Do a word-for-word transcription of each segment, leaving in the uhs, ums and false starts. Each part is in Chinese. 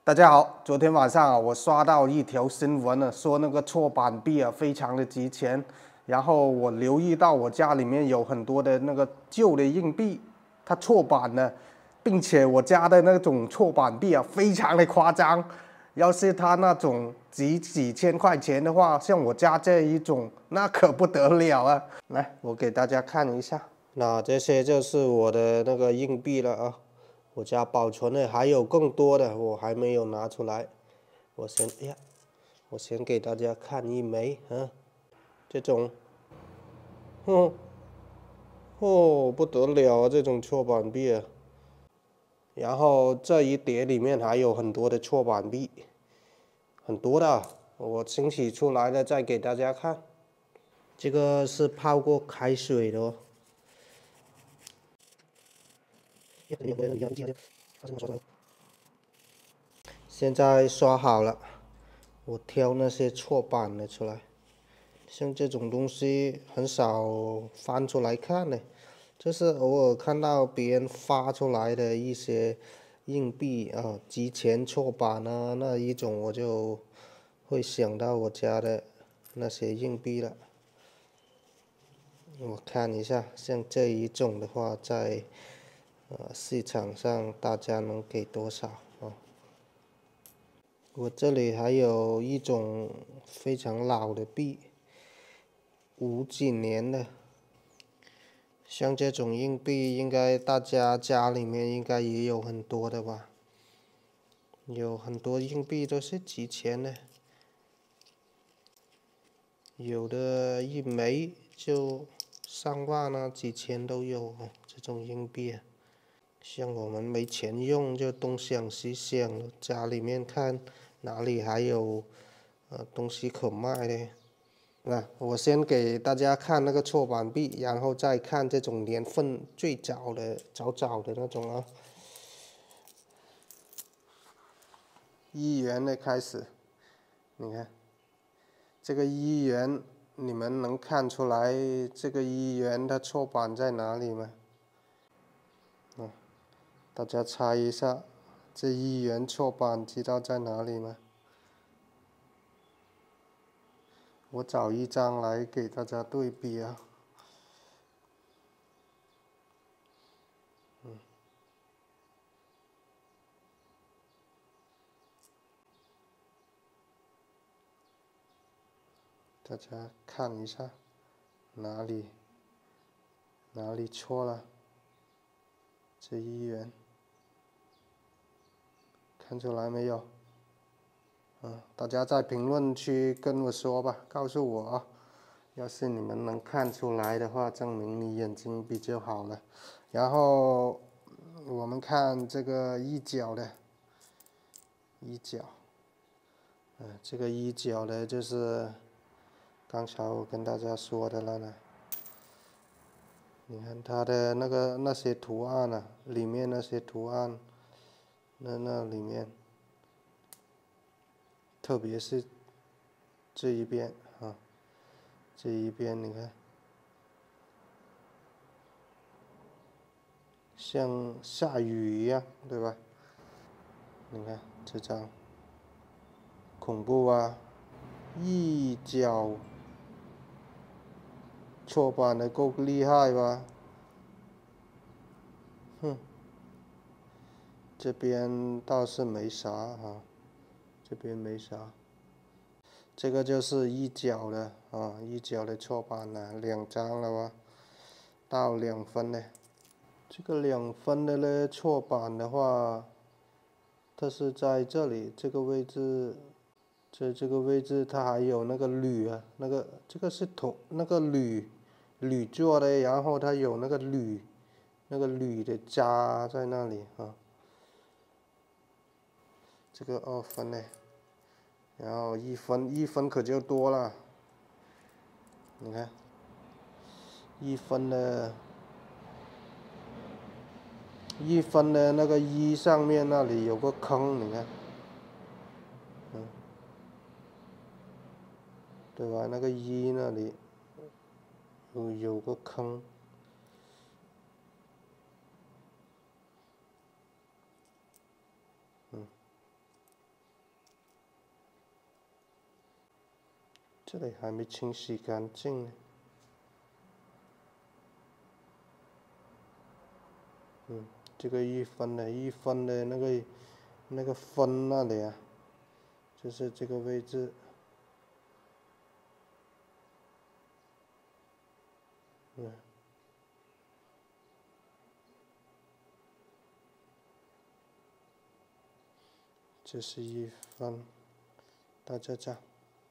大家好，昨天晚上啊，我刷到一条新闻呢，说那个错板币啊非常的值钱，然后我留意到我家里面有很多的那个旧的硬币，它错版了，并且我家的那种错板币啊非常的夸张，要是它那种几几千块钱的话，像我家这一种，那可不得了啊！来，我给大家看一下，那这些就是我的那个硬币了啊。我家保存的还有更多的，我还没有拿出来。我先，哎呀，我先给大家看一枚啊，这种，哼，哦，不得了啊，这种错板币啊。然后这一叠里面还有很多的错板币，很多的，我清洗出来了再给大家看。这个是泡过开水的哦。现在刷好了，我挑那些错版的出来。像这种东西很少翻出来看的，这是偶尔看到别人发出来的一些硬币啊，集钱错版啊那一种，我就会想到我家的那些硬币了。我看一下，像这一种的话，在呃市场上大家能给多少啊？我这里还有一种非常老的币，五几年的，像这种硬币，应该大家家里面应该也有很多的吧？有很多硬币都是几千的，有的一枚就上万啊，几千都有啊，这种硬币啊。像我们没钱用，就东想西想，家里面看哪里还有呃东西可卖的。那我先给大家看那个错版币，然后再看这种年份最早的、早早的那种啊。一元的开始，你看这个一元，你们能看出来这个一元的错版在哪里吗？啊，大家猜一下，这一元错版知道在哪里吗？我找一张来给大家对比啊。嗯，大家看一下，哪里哪里错了？这一元，看出来没有？嗯，大家在评论区跟我说吧，告诉我啊。要是你们能看出来的话，证明你眼睛比较好了。然后我们看这个一角的，一角，嗯，这个一角的就是刚才我跟大家说的了呢。你看它的那个那些图案啊，里面那些图案，那那里面，特别是这一边啊，这一边你看。像下雨一样，对吧？你看这张，恐怖啊！一脚错版的够厉害吧？哼，这边倒是没啥啊，这边没啥。这个就是一角的啊，一角的错版了，两张了吧？到两分的。这个两分的呢，错版的话，它是在这里这个位置。在这个位置，它还有那个铝啊，那个这个是铜，那个铝，铝做的，然后它有那个铝，那个铝的渣在那里啊。这个二分的，然后一分，一分可就多了。你看，一分的，一分的那个一上面那里有个坑，你看，嗯，对吧？那个一那里有有个坑。嗯， 这里还没清洗干净呢。嗯，这个一分的，一分的那个那个分那里啊，就是这个位置。嗯。这是一分，到这张。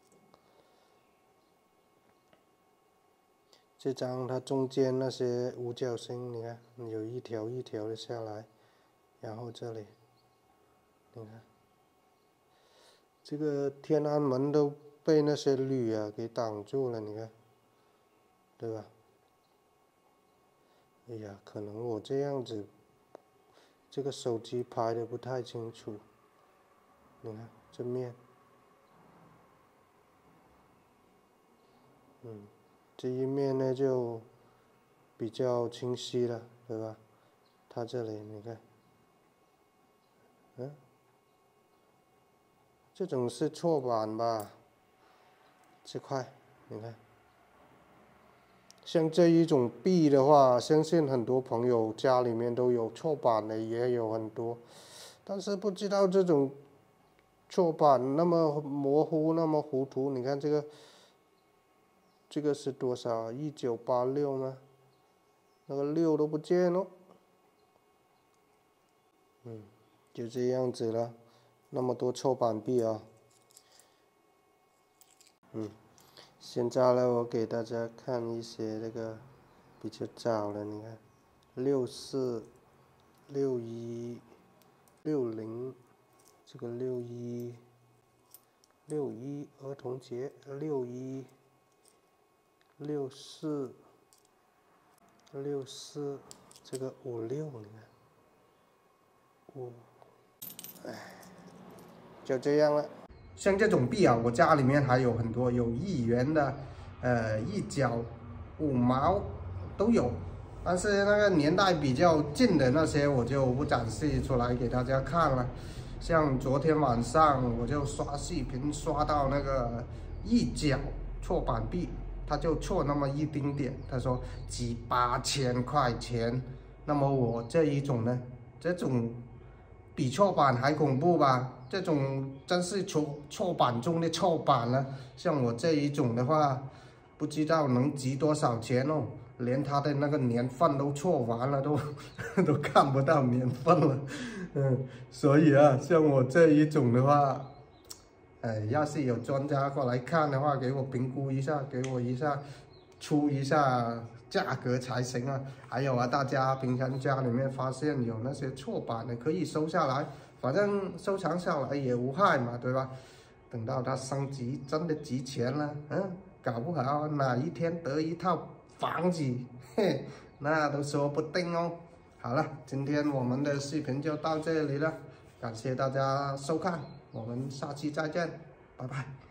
这张它中间那些五角星，你看有一条一条的下来，然后这里，你看，这个天安门都被那些铝啊给挡住了，你看，对吧？哎呀，可能我这样子，这个手机拍的不太清楚，你看这面，嗯。这一面呢就比较清晰了，对吧？它这里你看，嗯，这种是错版吧？这块你看，像这一种币的话，相信很多朋友家里面都有错版的，也有很多，但是不知道这种错版那么模糊，那么糊涂。你看这个。这个是多少？一九八六吗？那个六都不见了。嗯，就这样子了，那么多错版币啊。嗯，现在呢，我给大家看一些那个比较早的，你看，六四、六一、六零，这个六一、六一儿童节，六一。六四，六四，这个五六，你看，五，哎，就这样了。像这种币啊，我家里面还有很多，有一元的，呃，一角、五毛都有，但是那个年代比较近的那些，我就不展示出来给大家看了。像昨天晚上我就刷视频刷到那个一角错版币。他就错那么一丁点，他说值八千块钱，那么我这一种呢，这种比错版还恐怖吧？这种真是错错版中的错版了。像我这一种的话，不知道能值多少钱哦，连他的那个年份都错完了，都都看不到年份了。嗯，所以啊，像我这一种的话。哎，要是有专家过来看的话，给我评估一下，给我一下出一下价格才行啊。还有啊，大家平常家里面发现有那些错版的，可以收下来，反正收藏下来也无害嘛，对吧？等到它升级真的值钱了，嗯，搞不好哪一天得一套房子，嘿，那都说不定哦。好了，今天我们的视频就到这里了，感谢大家收看。我们下期再见，拜拜。